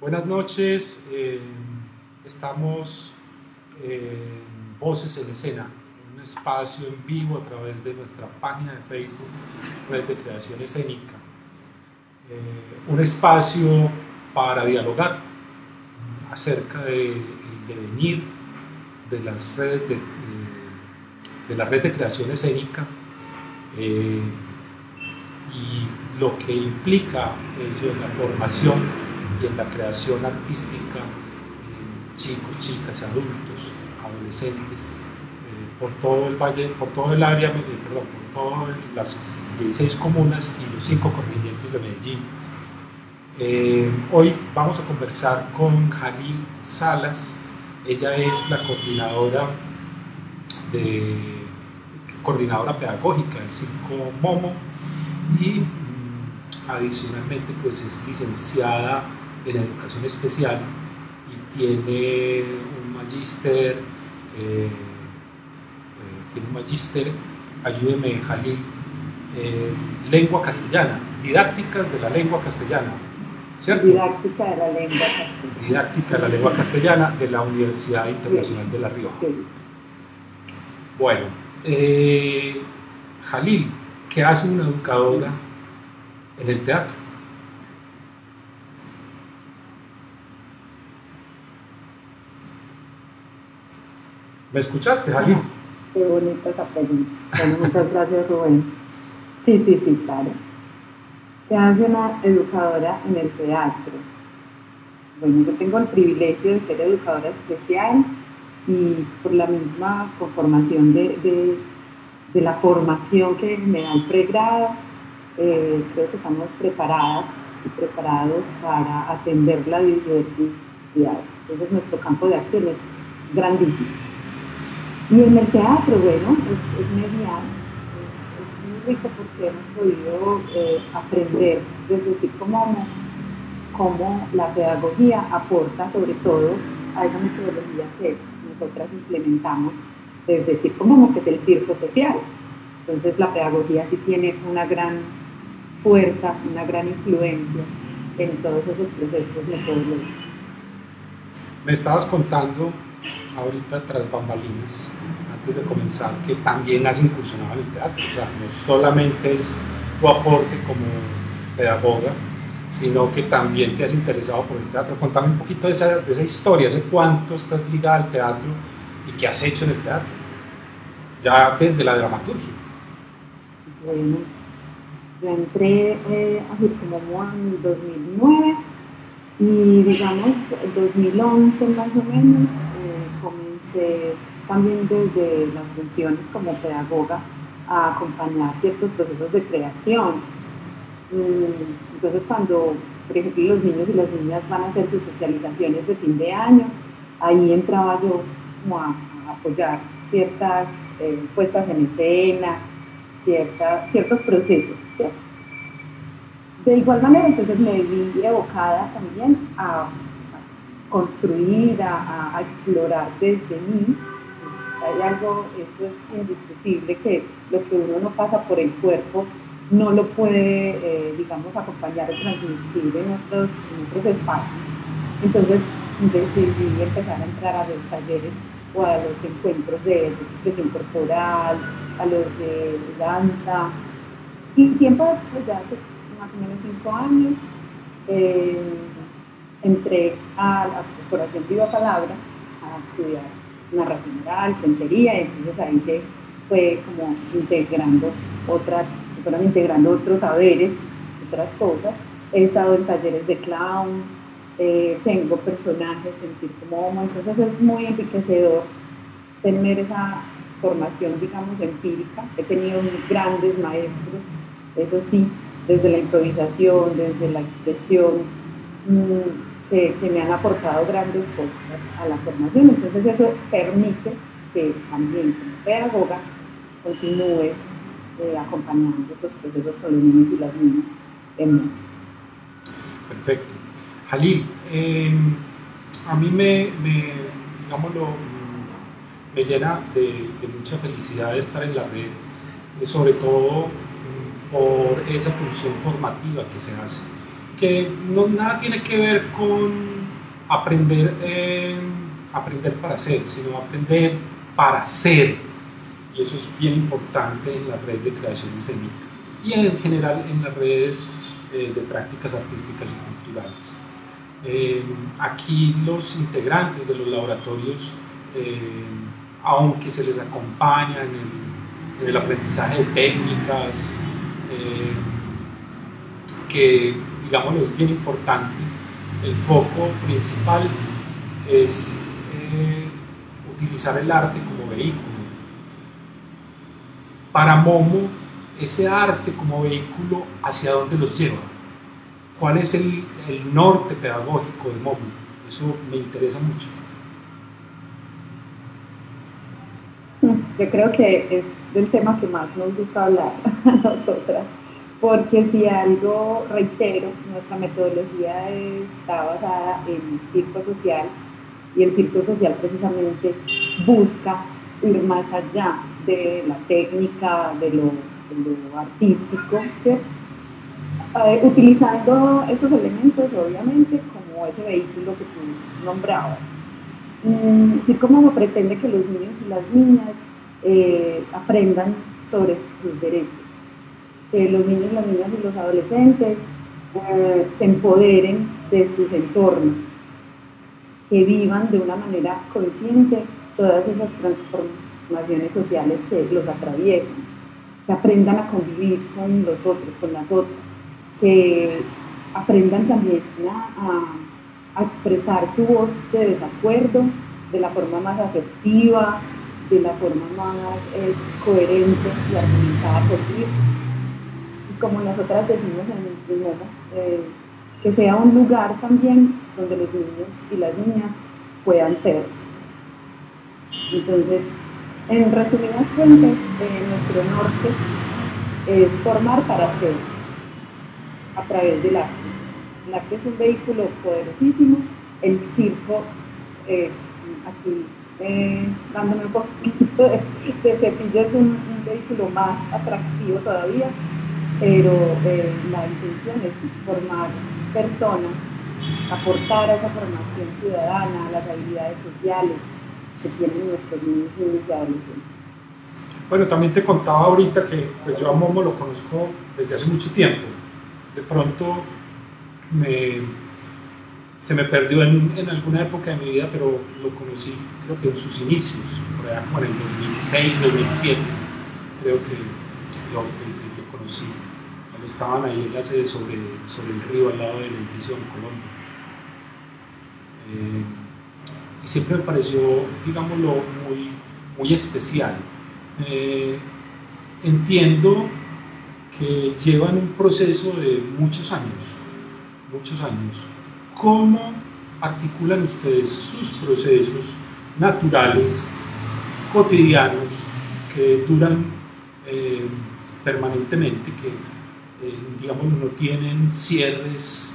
Buenas noches, estamos en Voces en Escena, un espacio en vivo a través de nuestra página de Facebook, Red de Creación Escénica, un espacio para dialogar acerca del devenir de las redes de la Red de Creación Escénica y lo que implica ello en la formación y en la creación artística, chicos, chicas, adultos, adolescentes, por todo el valle, por todo el área, por todas las 16 comunas y los 5 corregimientos de Medellín. Hoy vamos a conversar con Jalil Salas. Ella es la coordinadora pedagógica del Circo Momo y adicionalmente pues es licenciada en educación especial y tiene un magíster, ayúdeme Jalil, lengua castellana, didácticas de la lengua castellana, ¿cierto? Didáctica de la lengua castellana. Didáctica de la lengua castellana de la Universidad Internacional de La Rioja. Sí. Bueno, Jalil, ¿qué hace una educadora en el teatro? ¿Me escuchaste, Jalil? Qué bonita esa pregunta. Bueno, muchas gracias, Rubén. Sí, claro. ¿Qué hace una educadora en el teatro? Bueno, yo tengo el privilegio de ser educadora especial y por la misma conformación de la formación que me da el pregrado, creo que estamos preparadas y preparados para atender la diversidad. Entonces nuestro campo de acción es grandísimo. Y en el teatro, bueno, es mediano, es muy rico porque hemos podido aprender desde el Circo Momo cómo la pedagogía aporta sobre todo a esa metodología que nosotras implementamos desde el Circo Momo, que es el circo social. Entonces la pedagogía sí tiene una gran fuerza, una gran influencia en todos esos procesos metodológicos. Me estabas contando ahorita tras bambalinas, antes de comenzar, que también has incursionado en el teatro, o sea, no solamente es tu aporte como pedagoga, sino que también te has interesado por el teatro. Contame un poquito de esa historia, ¿hace cuánto estás ligada al teatro y qué has hecho en el teatro? Ya desde la dramaturgia. Bueno, yo entré a Circo Momo en 2009 y digamos 2011 más o menos comencé también desde las funciones como pedagoga a acompañar ciertos procesos de creación. Entonces cuando, por ejemplo, los niños y las niñas van a hacer sus socializaciones de fin de año, ahí entraba yo como a apoyar ciertas puestas en escena, ciertos procesos, ¿cierto? De igual manera, entonces me vi evocada también a construir, a explorar desde mí. Hay algo, eso es indiscutible, que lo que uno no pasa por el cuerpo no lo puede, digamos, acompañar o transmitir en otros espacios. Entonces decidí empezar a entrar a los talleres o a los encuentros de expresión corporal, a los de danza. Y tiempo después, ya hace más o menos 5 años, entré a la Corporación Viva Palabra a estudiar narración oral, cuentería, y entonces ahí se fue como integrando otros saberes, otras cosas. He estado en talleres de clown, tengo personajes en Circo Momo, entonces es muy enriquecedor tener esa formación, digamos, empírica. He tenido grandes maestros, eso sí, desde la improvisación, desde la expresión, que me han aportado grandes cosas a la formación. Entonces eso permite que también como pedagoga continúe acompañando estos procesos con los niños y las niñas en Momo. Perfecto. Jalil, a mí me llena de mucha felicidad estar en la red, sobre todo por esa función formativa que se hace, que nada tiene que ver con aprender para hacer, sino aprender para ser. Y eso es bien importante en la red de creación escénica y en general en las redes de prácticas artísticas y culturales. Aquí los integrantes de los laboratorios, aunque se les acompaña en el aprendizaje de técnicas, que digámoslo es bien importante, el foco principal es utilizar el arte como vehículo. Para Momo, ese arte como vehículo, ¿hacia dónde los lleva? ¿Cuál es el norte pedagógico de Momo? Eso me interesa mucho. Yo creo que es del tema que más nos gusta hablar a nosotras, porque si algo reitero, nuestra metodología está basada en circo social, y el circo social precisamente busca ir más allá de la técnica, de lo artístico, ¿cierto? Utilizando esos elementos obviamente como ese vehículo que tú nombrabas. Circo Momo pretende que los niños y las niñas aprendan sobre sus derechos, que los niños, las niñas y los adolescentes se empoderen de sus entornos, que vivan de una manera consciente todas esas transformaciones sociales que los atraviesan, que aprendan a convivir con los otros, con las otras, que aprendan también a expresar su voz de desacuerdo de la forma más asertiva, de la forma más coherente y argumentada posible. Y como nosotras decimos en el Momo, que sea un lugar también donde los niños y las niñas puedan ser. Entonces, en resumidas cuentas, nuestro norte es formar para ser a través del arte. El arte es un vehículo poderosísimo, el circo, aquí dándome un poquito de cepillo, es un vehículo más atractivo todavía, pero la intención es formar personas, aportar a esa formación ciudadana, a las habilidades sociales que tienen nuestros niños y adolescentes. Bueno, también te contaba ahorita que pues yo a Momo lo conozco desde hace mucho tiempo. De pronto se me perdió en alguna época de mi vida, pero lo conocí creo que en sus inicios, por allá como en el 2006, 2007, creo que lo conocí. Cuando estaban ahí en la sede sobre el río, al lado del edificio en Colombia. Y siempre me pareció, digámoslo, muy especial. Entiendo que llevan un proceso de muchos años. ¿Cómo articulan ustedes sus procesos naturales, cotidianos, que duran permanentemente, que digamos no tienen cierres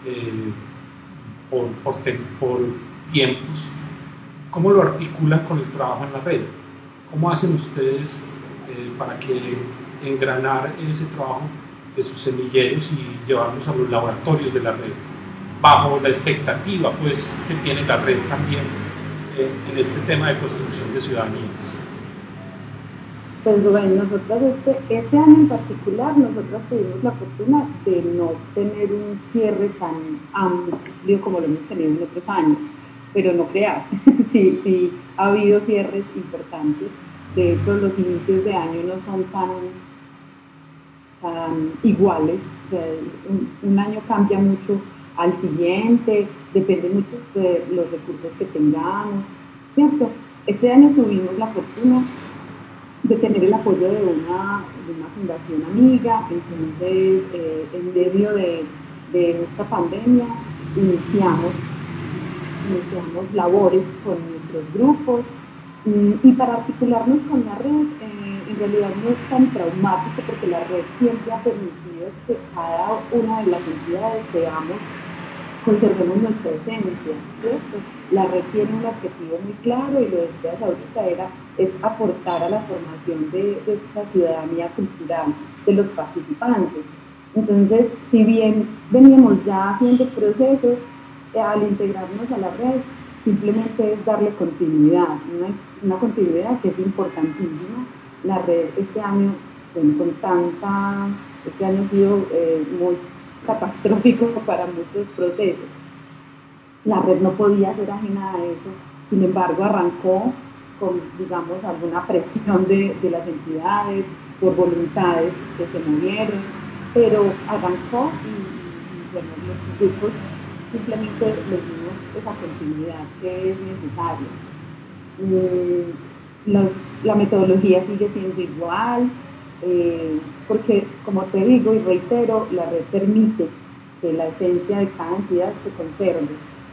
por tiempos? ¿Cómo lo articulan con el trabajo en la red? ¿Cómo hacen ustedes para que engranar ese trabajo de sus semilleros y llevarlos a los laboratorios de la red, bajo la expectativa pues, que tiene la red también en este tema de construcción de ciudadanías? Pues Rubén, nosotros este año en particular, nosotros tuvimos la fortuna de no tener un cierre tan amplio como lo hemos tenido en otros años, pero no creas, sí ha habido cierres importantes. De hecho, los inicios de año no son tan iguales, o sea, un año cambia mucho al siguiente, depende mucho de los recursos que tengamos, ¿cierto? Este año tuvimos la fortuna de tener el apoyo de una fundación amiga, entonces en medio de esta pandemia iniciamos labores con nuestros grupos y para articularnos con la red en realidad no es tan traumático porque la red siempre ha permitido que cada una de las entidades conservemos nuestra esencia, ¿cierto? La red tiene un objetivo muy claro y lo decías ahorita, es aportar a la formación de esta ciudadanía cultural de los participantes. Entonces, si bien veníamos ya haciendo procesos, al integrarnos a la red, simplemente es darle continuidad, una continuidad que es importantísima. La red este año, este año ha sido muy catastrófico para muchos procesos. La red no podía ser ajena a eso, sin embargo arrancó con, digamos, alguna presión de las entidades, por voluntades que se movieron, pero arrancó y bueno, los grupos simplemente les dimos esa continuidad que es necesaria. La metodología sigue siendo igual, porque como te digo y reitero, la red permite que la esencia de cada entidad se conserve.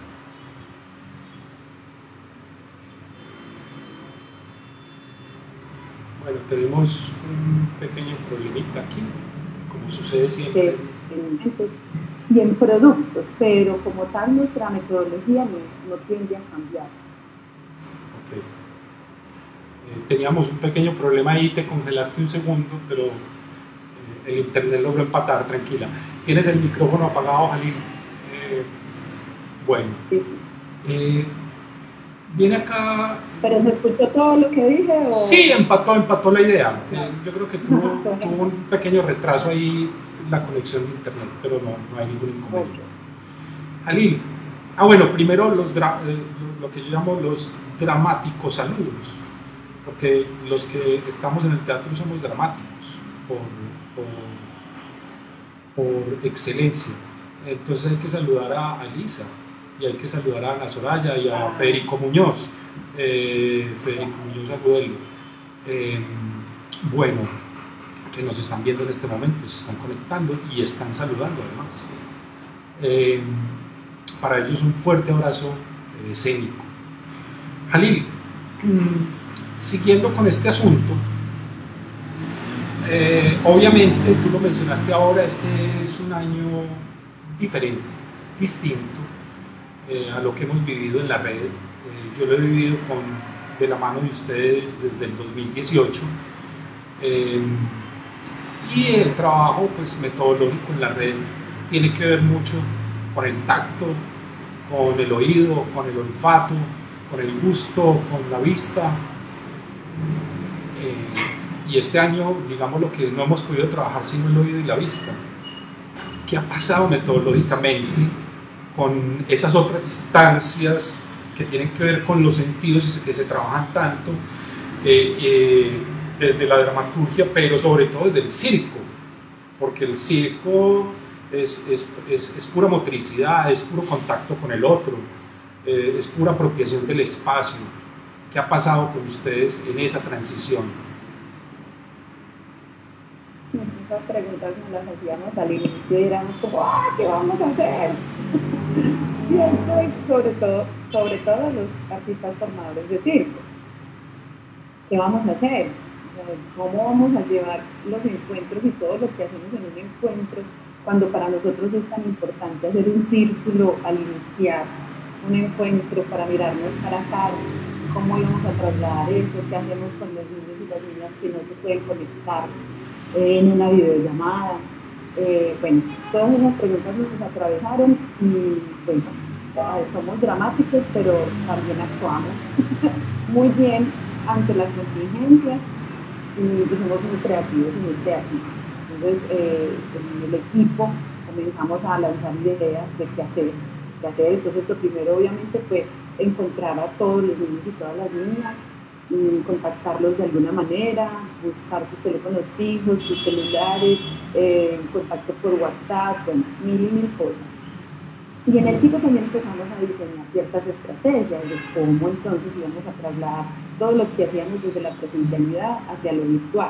Bueno, tenemos un pequeño problemita aquí, como sucede siempre. Y en productos, pero como tal nuestra metodología no tiende a cambiar. Okay. Teníamos un pequeño problema ahí, te congelaste un segundo, pero el internet logró empatar, tranquila. ¿Tienes el micrófono apagado, Jalil? Bueno. Sí. Viene acá... ¿Pero se escuchó todo lo que dije? ¿O? Sí, empató la idea. Yo creo que tuvo un pequeño retraso ahí la conexión de internet, pero no hay ningún inconveniente. Jalil, bueno, primero lo que yo llamo los dramáticos saludos, porque los que estamos en el teatro somos dramáticos por excelencia. Entonces hay que saludar a Lisa, y hay que saludar a Ana Soraya y a Federico Muñoz. Federico Muñoz Agudelo. Bueno, que nos están viendo en este momento, se están conectando y están saludando además. Para ellos un fuerte abrazo escénico. Jalil, siguiendo con este asunto, obviamente tú lo mencionaste ahora, este es un año diferente, distinto a lo que hemos vivido en la red. Yo lo he vivido de la mano de ustedes desde el 2018, y el trabajo pues, metodológico en la red tiene que ver mucho con el tacto, con el oído, con el olfato, con el gusto, con la vista. Y este año, digamos, lo que no hemos podido trabajar sino el oído y la vista. ¿Qué ha pasado metodológicamente con esas otras instancias que tienen que ver con los sentidos y que se trabajan tanto desde la dramaturgia, pero sobre todo desde el circo? Porque el circo es pura motricidad, es puro contacto con el otro, es pura apropiación del espacio. ¿Qué ha pasado con ustedes en esa transición? Esas preguntas nos las hacíamos al inicio y éramos como, ¿qué vamos a hacer? Y esto sobre todo los artistas formadores de circo. ¿Qué vamos a hacer? ¿Cómo vamos a llevar los encuentros y todo lo que hacemos en un encuentro cuando para nosotros es tan importante hacer un círculo al iniciar un encuentro para mirarnos cara a cara? ¿Cómo íbamos a trasladar eso? ¿Qué hacemos con los niños y las niñas que no se pueden conectar en una videollamada? Bueno, todas esas preguntas nos atravesaron y bueno, somos dramáticos, pero también actuamos muy bien ante las contingencias y somos muy creativos y muy creativos. Entonces, en el equipo comenzamos a lanzar ideas de qué hacer. Entonces, lo primero obviamente fue encontrar a todos los niños y todas las niñas, contactarlos de alguna manera, buscar sus teléfonos fijos, sus celulares, contacto por WhatsApp, bueno, mil cosas. Y en el equipo también empezamos a diseñar ciertas estrategias de cómo entonces íbamos a trasladar todo lo que hacíamos desde la presencialidad hacia lo virtual.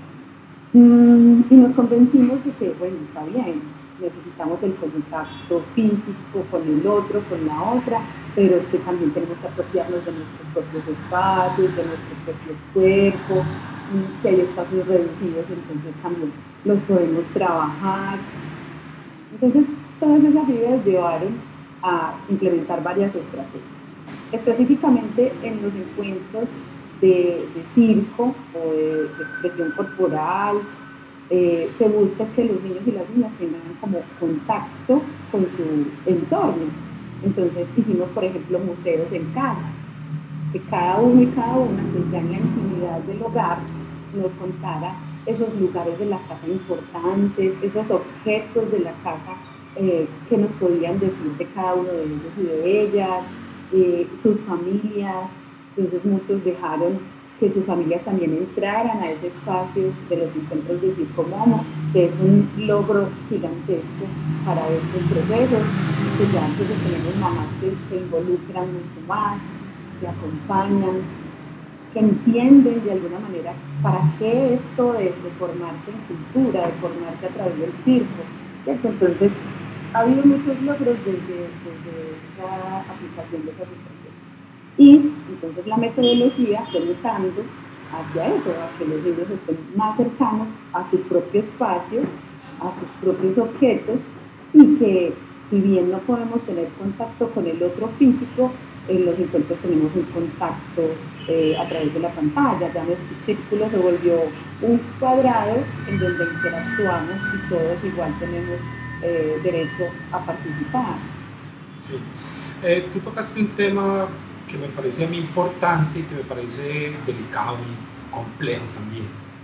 Y nos convencimos de que, bueno, está bien, necesitamos el contacto físico con el otro, con la otra, pero es que también tenemos que apropiarnos de nuestros propios espacios, de nuestro propio cuerpo. Si hay espacios reducidos, entonces también los podemos trabajar. Entonces, todas esas ideas llevaron a implementar varias estrategias. Específicamente en los encuentros de circo o de expresión corporal, se busca que los niños y las niñas tengan como contacto con su entorno. Entonces hicimos, por ejemplo, museos en casa, que cada uno y cada una, pues ya en la intimidad del hogar, nos contara esos lugares de la casa importantes, esos objetos de la casa que nos podían decir de cada uno de ellos y de ellas, sus familias. Entonces muchos dejaron que sus familias también entraran a ese espacio de los encuentros de Circo Momo, que es un logro gigantesco para estos procesos, que ya entonces tenemos mamás que se involucran mucho más, que acompañan, que entienden de alguna manera para qué esto es de formarse en cultura, de formarse a través del circo, ¿cierto? Entonces, ha habido muchos logros desde esa aplicación de esa situación. Y entonces la metodología fue mutando hacia eso, a que los niños estén más cercanos a su propio espacio, a sus propios objetos, y que si bien no podemos tener contacto con el otro físico, en los encuentros tenemos un contacto a través de la pantalla. Ya nuestro círculo se volvió un cuadrado en donde interactuamos y todos igual tenemos derecho a participar. Sí. Tú tocaste un tema que me parece a mí importante y que me parece delicado y complejo también.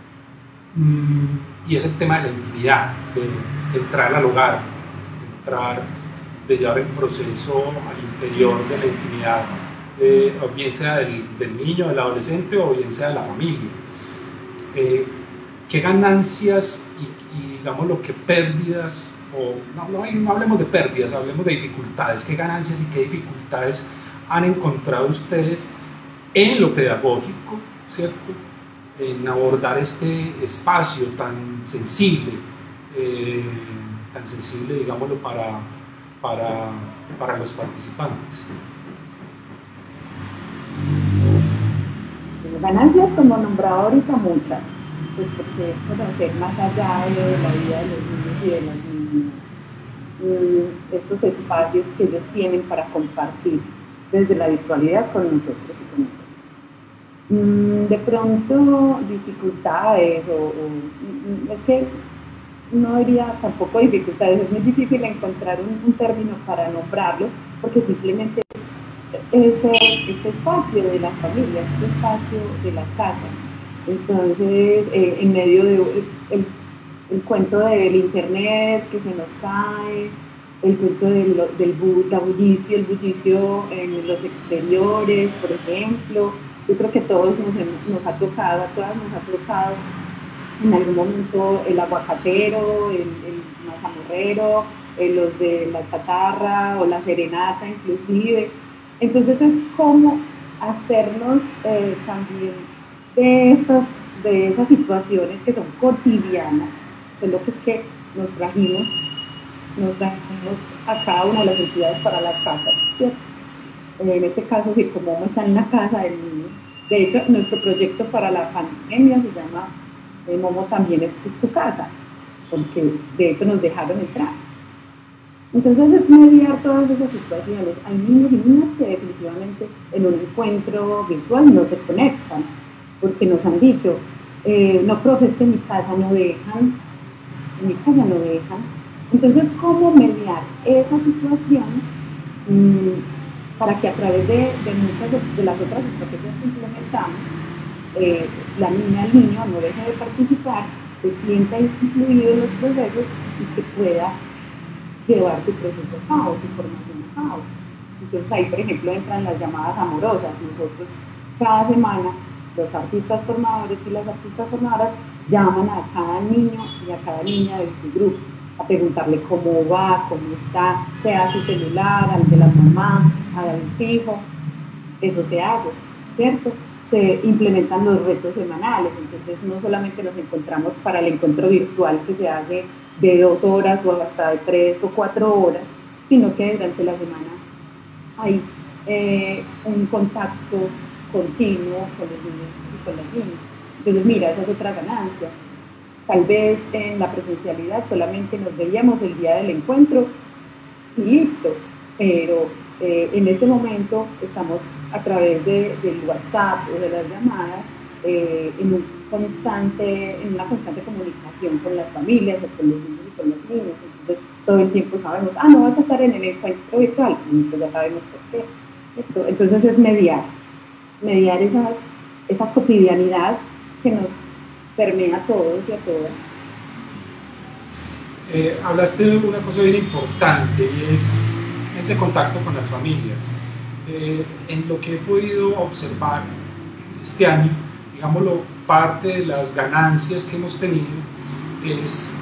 Y es el tema de la intimidad, de entrar al hogar, de llevar el proceso al interior de la intimidad, bien sea del niño, del adolescente o bien sea de la familia. ¿Qué ganancias y digamos lo que pérdidas, o no hablemos de pérdidas, hablemos de dificultades, qué ganancias y qué dificultades han encontrado ustedes en lo pedagógico, ¿cierto?, en abordar este espacio tan sensible, digámoslo, para los participantes? Ganancias, como nombraba ahorita, muchas, pues porque es conocer más allá de la vida de los niños y de las niñas, estos espacios que ellos tienen para compartir desde la virtualidad con nosotros y con ellos. De pronto dificultades es que no diría tampoco dificultades, es muy difícil encontrar un término para nombrarlo, porque simplemente ese espacio de las familias, ese espacio de las casas. Entonces, en medio de el cuento del internet que se nos cae, el cuento del bullicio, el bullicio en los exteriores, por ejemplo. Yo creo que a todos nos ha tocado, a todas nos ha tocado en algún momento el aguacatero, el mazamorrero, los de la chatarra o la serenata inclusive. Entonces es como hacernos también de esas situaciones que son cotidianas, solo que es que nos trajimos a cada una de las entidades para las casas, ¿cierto? En este caso, si como Momo está en la casa del niño, de hecho nuestro proyecto para la pandemia se llama Momo también es tu casa, porque de hecho nos dejaron entrar. Entonces es mediar todas esas situaciones. Hay niños y niñas que definitivamente en un encuentro virtual no se conectan, porque nos han dicho, no, profe, es que en mi casa no dejan. Entonces, ¿cómo mediar esa situación para que a través de muchas de las otras estrategias que implementamos, la niña, el niño no deje de participar, se sienta incluido en los procesos y que pueda llevar su proceso a cabo, su formación a cabo? Entonces ahí, por ejemplo, entran las llamadas amorosas. Nosotros cada semana, los artistas formadores y las artistas formadoras llaman a cada niño y a cada niña de su grupo a preguntarle cómo va, cómo está, sea su celular, al de la mamá, al fijo. Eso se hace, ¿cierto? Se implementan los retos semanales. Entonces no solamente nos encontramos para el encuentro virtual que se hace de 2 horas o hasta de 3 o 4 horas, sino que durante la semana hay un contacto continuo con los niños y con las niñas. Entonces, mira, esa es otra ganancia. Tal vez en la presencialidad solamente nos veíamos el día del encuentro y listo, pero en este momento estamos a través del WhatsApp o de las llamadas en una constante comunicación con las familias o con los niños con los niños. Entonces todo el tiempo sabemos, no vas a estar en el encuentro virtual, y ya sabemos por qué. Entonces es mediar esa cotidianidad que nos permea a todos y a todas. Hablaste de una cosa bien importante y es ese contacto con las familias. En lo que he podido observar este año, digámoslo, parte de las ganancias que hemos tenido es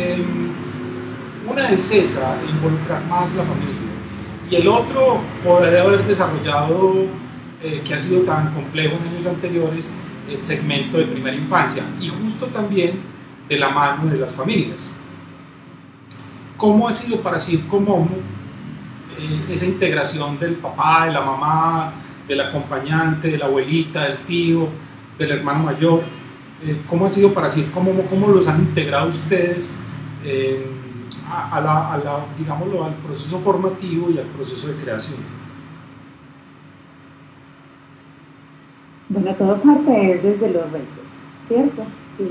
una es esa, involucrar más la familia, y el otro, poder haber desarrollado, que ha sido tan complejo en años anteriores, el segmento de primera infancia, y justo también de la mano de las familias. ¿Cómo ha sido para Circo Momo esa integración del papá, de la mamá, del acompañante, de la abuelita, del tío, del hermano mayor? ¿Cómo ha sido para Circo Momo? ¿Cómo los han integrado ustedes digámoslo, al proceso formativo y al proceso de creación? Bueno, todo parte desde los retos, ¿cierto? Si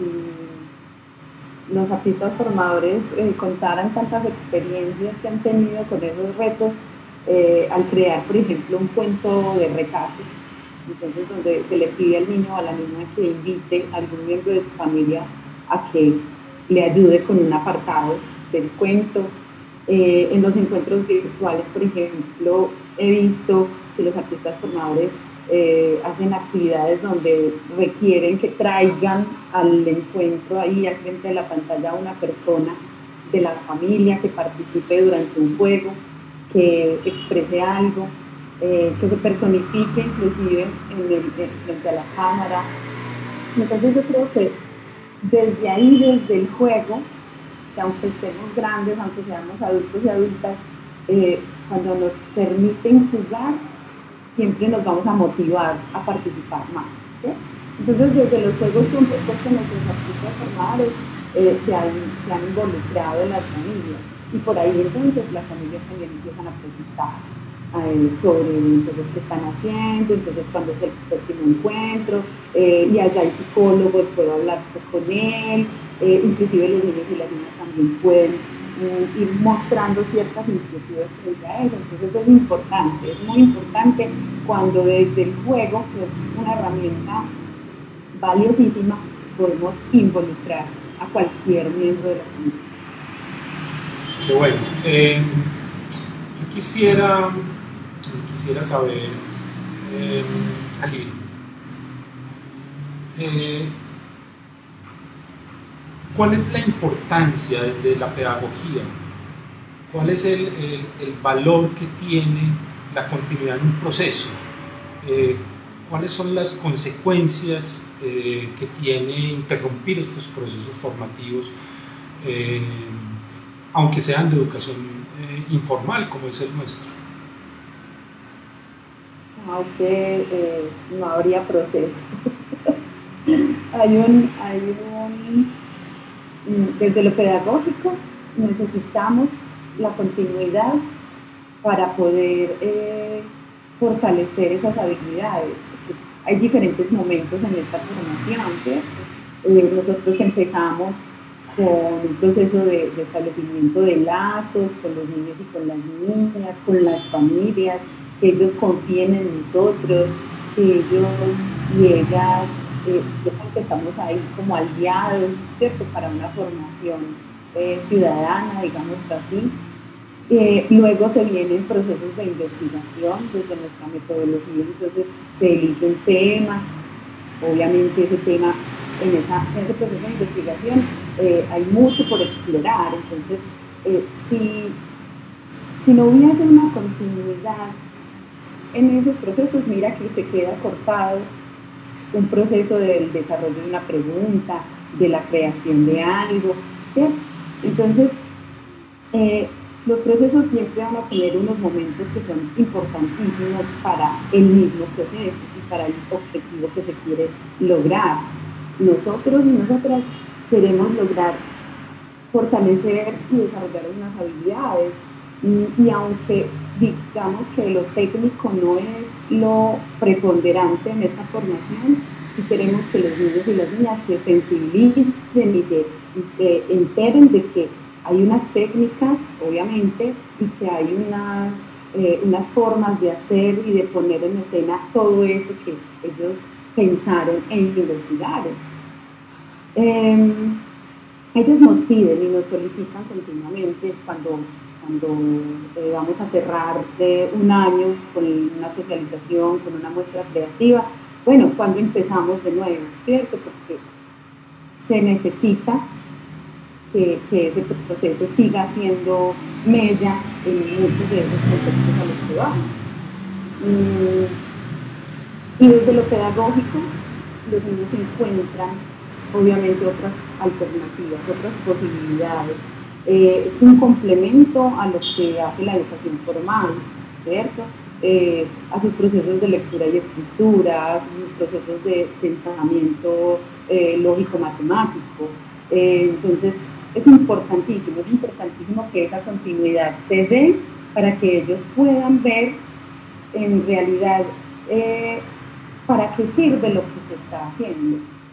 los artistas formadores contaran tantas experiencias que han tenido con esos retos, al crear, por ejemplo, un cuento de recados, entonces donde se le pide al niño o a la niña que invite a algún miembro de su familia a que le ayude con un apartado del cuento. En los encuentros virtuales, por ejemplo, he visto que los artistas formadores hacen actividades donde requieren que traigan al encuentro ahí al frente de la pantalla a una persona de la familia que participe durante un juego, que exprese algo, que se personifique inclusive frente a la cámara. Entonces yo creo que desde ahí, desde el juego, que aunque estemos grandes, aunque seamos adultos y adultas, cuando nos permiten jugar, siempre nos vamos a motivar a participar más, ¿sí? Entonces desde los juegos compuestos con nuestros artistas formadores se han involucrado en las familias, y por ahí entonces las familias también empiezan a preguntar sobre entonces qué están haciendo, entonces cuándo es el próximo encuentro, y allá hay psicólogos, puedo hablar con él, inclusive los niños y las niñas también pueden ir mostrando ciertas inquietudes frente a eso. Entonces es importante, es muy importante cuando desde el juego, que es una herramienta valiosísima, podemos involucrar a cualquier miembro de la familia. Qué bueno. Yo quisiera saber, Ali, ¿cuál es la importancia desde la pedagogía? ¿Cuál es el valor que tiene la continuidad en un proceso? ¿Cuáles son las consecuencias que tiene interrumpir estos procesos formativos, aunque sean de educación informal como es el nuestro? No habría proceso. Desde lo pedagógico necesitamos la continuidad para poder fortalecer esas habilidades. Hay diferentes momentos en esta formación, ¿cierto? Nosotros empezamos con un proceso de establecimiento de lazos con los niños y con las niñas, con las familias, que ellos confíen en nosotros, que ellos y ellas estamos ahí como aliados, ¿cierto?, para una formación ciudadana, digamos así. Luego se vienen procesos de investigación desde nuestra metodología, entonces se elige un tema, obviamente ese tema, en ese proceso de investigación hay mucho por explorar, entonces si no hubiese una continuidad en esos procesos, mira que se queda cortado un proceso del desarrollo de una pregunta, de la creación de algo, ¿cierto? Entonces, los procesos siempre van a tener unos momentos que son importantísimos para el mismo proceso y para el objetivo que se quiere lograr. Nosotros y nosotras queremos lograr fortalecer y desarrollar unas habilidades, y aunque digamos que lo técnico no es lo preponderante en esta formación, si queremos que los niños y las niñas se sensibilicen y se y se enteren de que hay unas técnicas, obviamente, y que hay unas formas de hacer y de poner en escena todo eso que ellos pensaron e investigaron. Ellos nos piden y nos solicitan continuamente cuando vamos a cerrar un año con una socialización, con una muestra creativa, bueno, cuando empezamos de nuevo, ¿cierto? Porque se necesita que ese proceso siga siendo mella en muchos de esos contextos a los que vamos. Y desde lo pedagógico, los niños encuentran obviamente otras alternativas, otras posibilidades. Es un complemento a lo que hace la educación formal, ¿cierto? A sus procesos de lectura y escritura, a sus procesos de pensamiento lógico-matemático. Entonces, es importantísimo que esa continuidad se dé para que ellos puedan ver en realidad para qué sirve lo que se está haciendo.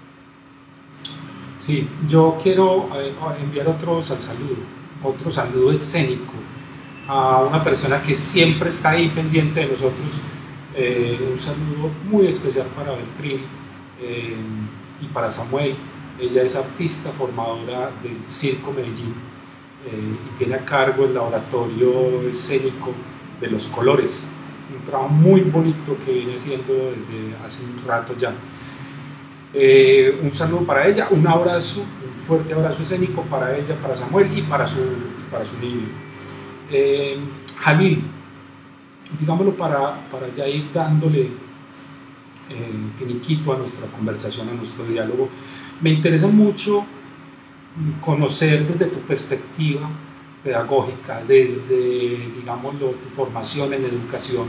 Sí, yo quiero enviar otro saludo escénico a una persona que siempre está ahí pendiente de nosotros. Un saludo muy especial para Beltril y para Samuel. Ella es artista, formadora del Circo Medellín y tiene a cargo el laboratorio escénico de los colores. Un trabajo muy bonito que viene haciendo desde hace un rato ya. Un saludo para ella, un abrazo, un fuerte abrazo escénico para ella, para Samuel y para su niño. Jalil, digámoslo para ya ir dándole finiquito a nuestra conversación, a nuestro diálogo. Me interesa mucho conocer desde tu perspectiva pedagógica, desde, digámoslo, tu formación en educación,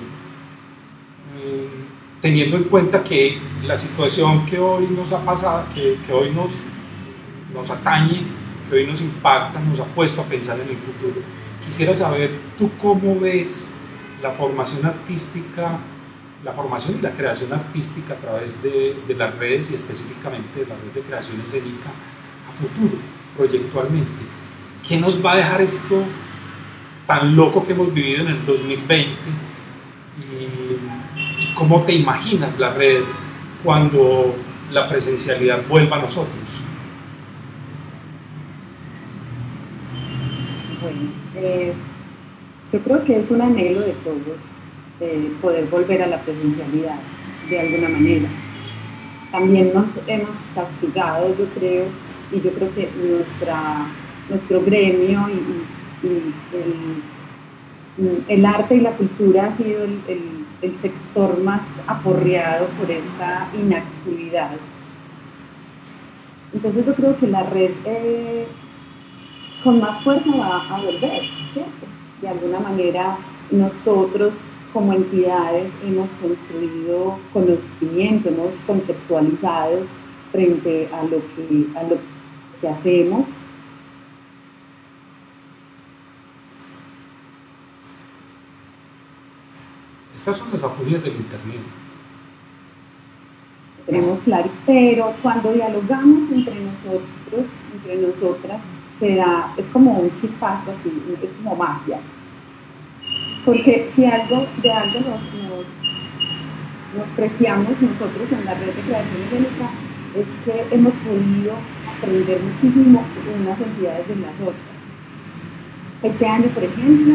teniendo en cuenta que la situación que hoy nos ha pasado, que hoy nos atañe, que hoy nos impacta, nos ha puesto a pensar en el futuro. Quisiera saber tú cómo ves la formación artística, la formación y la creación artística a través de las redes y específicamente de la red de creación escénica a futuro, proyectualmente. ¿Qué nos va a dejar esto tan loco que hemos vivido en el 2020? ¿Y cómo te imaginas la red cuando la presencialidad vuelva a nosotros? Bueno, yo creo que es un anhelo de todos poder volver a la presencialidad de alguna manera. También nos hemos castigado, yo creo, y yo creo que nuestro gremio y el arte y la cultura ha sido el sector más aporreado por esta inactividad. Entonces yo creo que la red con más fuerza va a volver, ¿cierto? De alguna manera nosotros como entidades hemos construido conocimiento, hemos conceptualizado frente a lo que hacemos. Estas son las afurias del internet. Tenemos claro, pero cuando dialogamos entre nosotros, entre nosotras, es como un chispazo así, es como magia. Porque si de algo nos preciamos nosotros en la red de creación escénica, es que hemos podido aprender muchísimo unas entidades de las otras. Este año, por ejemplo,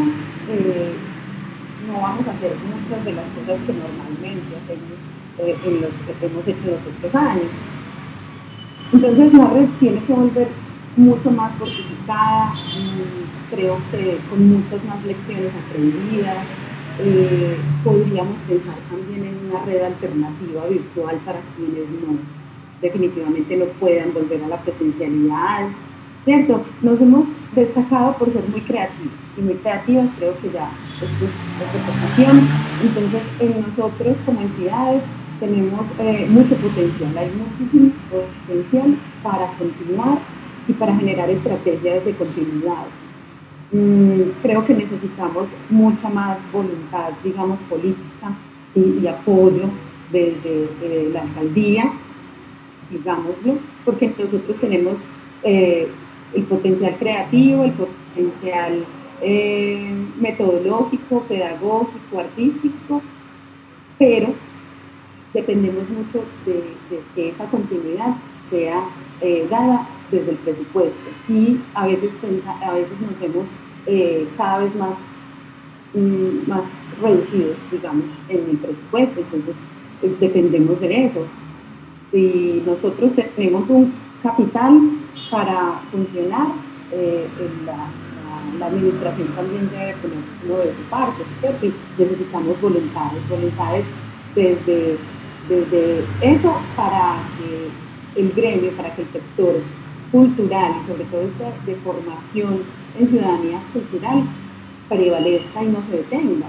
no vamos a hacer muchas de las cosas que normalmente hacemos hemos hecho los otros años. Entonces la red tiene que volver mucho más fortificada, creo que con muchas más lecciones aprendidas. Podríamos pensar también en una red alternativa virtual para quienes definitivamente no puedan volver a la presencialidad, ¿cierto? Nos hemos destacado por ser muy creativos y muy creativas, creo que ya esto es ocupación. Entonces en nosotros como entidades tenemos mucho potencial, hay muchísimo potencial para continuar y para generar estrategias de continuidad. Creo que necesitamos mucha más voluntad, digamos, política y apoyo desde la alcaldía, digámoslo, porque nosotros tenemos el potencial creativo, el potencial metodológico, pedagógico, artístico, pero dependemos mucho de que esa continuidad sea dada desde el presupuesto, y a veces nos vemos cada vez más reducidos, digamos, en el presupuesto. Entonces dependemos de eso. Si nosotros tenemos un capital para funcionar, la administración también debe poner uno de su parte, ¿cierto? Y necesitamos voluntades desde eso, para que el gremio, para que el sector cultural y sobre todo de formación en ciudadanía cultural prevalezca y no se detenga.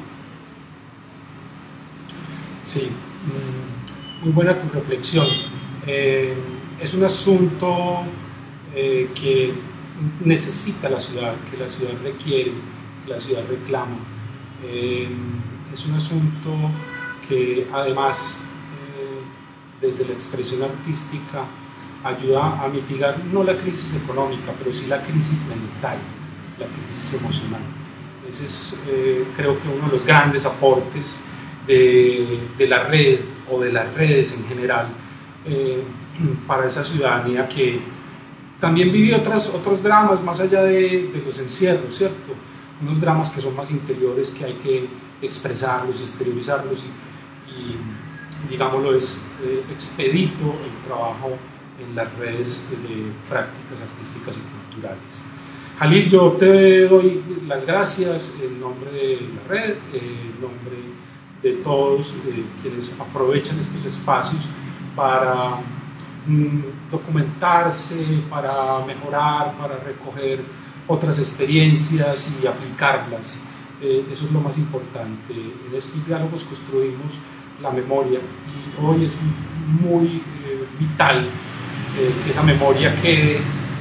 Sí, muy buena tu reflexión. Es un asunto que necesita la ciudad, que la ciudad requiere, que la ciudad reclama. Es un asunto que además desde la expresión artística ayuda a mitigar no la crisis económica, pero sí la crisis mental, la crisis emocional. Ese es creo que uno de los grandes aportes de la red o de las redes en general para esa ciudadanía que también vive otros dramas más allá de los encierros, ¿cierto? Unos dramas que son más interiores, que hay que expresarlos y exteriorizarlos, y digámoslo, es expedito el trabajo en las redes de prácticas artísticas y culturales. Jalil, yo te doy las gracias en nombre de la red, en nombre de todos quienes aprovechan estos espacios para documentarse, para mejorar, para recoger otras experiencias y aplicarlas. Eso es lo más importante. En estos diálogos construimos la memoria, y hoy es muy vital que esa memoria quede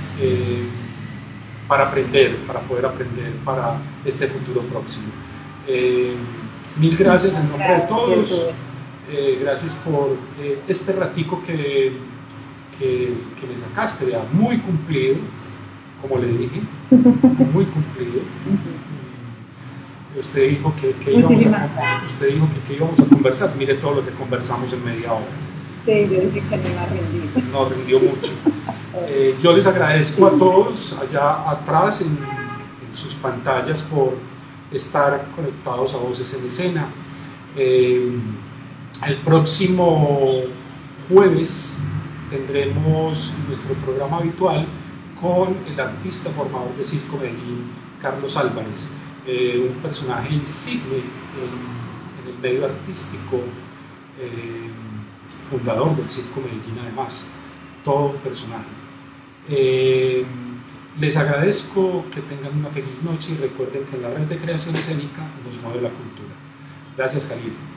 para aprender, para poder aprender para este futuro próximo. Mil gracias en nombre de todos. Gracias por este ratico que le sacaste, ya muy cumplido, como le dije, muy cumplido. Usted dijo que íbamos a conversar. Mire todo lo que conversamos en media hora. Sí, yo dije que no iba a rendir. No, rindió mucho. Yo les agradezco a todos allá atrás en sus pantallas por estar conectados a Voces en Escena. El próximo jueves tendremos nuestro programa habitual con el artista formador de Circo Medellín, Carlos Álvarez, un personaje insigne en el medio artístico, fundador del Circo Medellín, además, todo un personaje. Les agradezco, que tengan una feliz noche, y recuerden que en la red de creación escénica nos mueve la cultura. Gracias, Jalil.